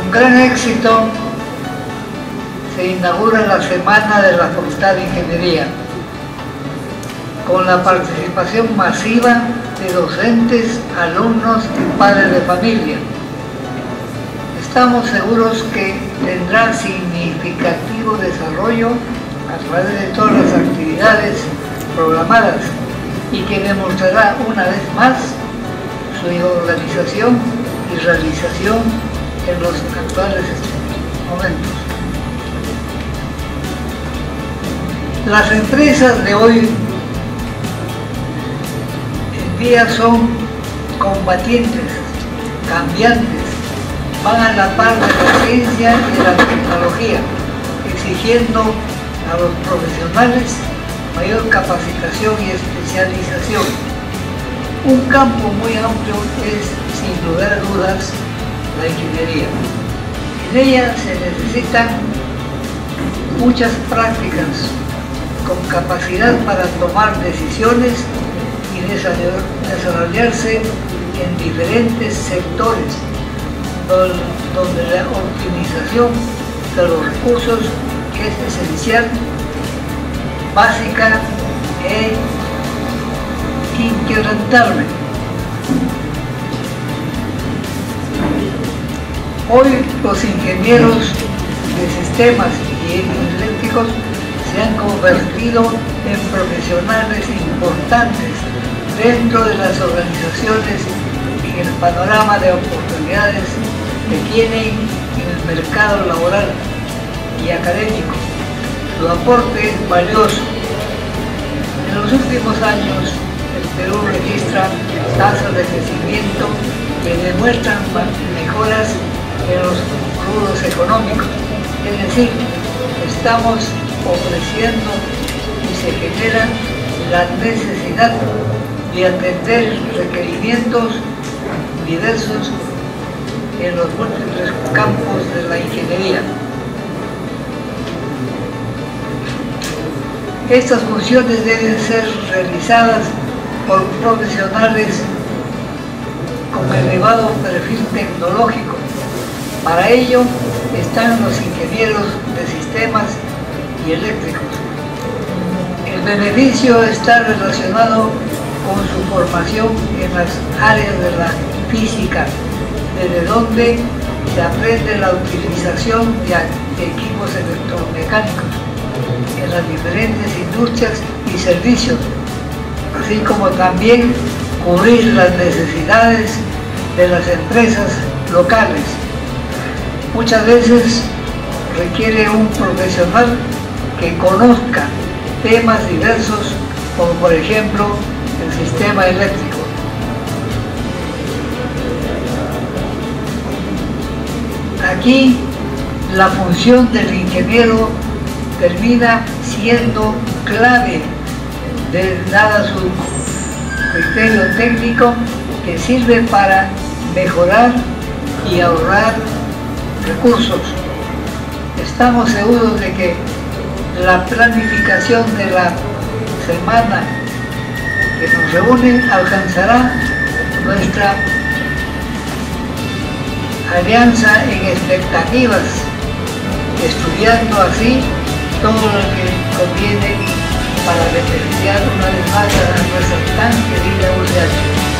Con gran éxito se inaugura la Semana de la Facultad de Ingeniería, con la participación masiva de docentes, alumnos y padres de familia. Estamos seguros que tendrá significativo desarrollo a través de todas las actividades programadas y que demostrará una vez más su organización y realización en los actuales momentos. Las empresas de hoy en día son combatientes, cambiantes, van a la par de la ciencia y de la tecnología, exigiendo a los profesionales mayor capacitación y especialización. Un campo muy amplio es, sin lugar a dudas, la ingeniería. En ella se necesitan muchas prácticas con capacidad para tomar decisiones y desarrollarse en diferentes sectores, donde la optimización de los recursos es esencial, básica e inquebrantable. Hoy los ingenieros de sistemas y eléctricos se han convertido en profesionales importantes dentro de las organizaciones en el panorama de oportunidades que tienen en el mercado laboral y académico. Su aporte es valioso. En los últimos años, el Perú registra tasas de crecimiento que demuestran mejoras en los rubros económicos. Es decir, estamos ofreciendo y se genera la necesidad de atender requerimientos diversos en los múltiples campos de la ingeniería. Estas funciones deben ser realizadas por profesionales con elevado perfil tecnológico. Para ello están los ingenieros de sistemas y eléctricos. El beneficio está relacionado con su formación en las áreas de la física, desde donde se aprende la utilización de equipos electromecánicos en las diferentes industrias y servicios, así como también cubrir las necesidades de las empresas locales. Muchas veces requiere un profesional que conozca temas diversos, como por ejemplo el sistema eléctrico. Aquí la función del ingeniero termina siendo clave, dada su criterio técnico que sirve para mejorar y ahorrar recursos. Estamos seguros de que la planificación de la semana que nos reúne alcanzará nuestra alianza en expectativas, estudiando así todo lo que conviene para beneficiar una vez más a nuestra tan querida UCH.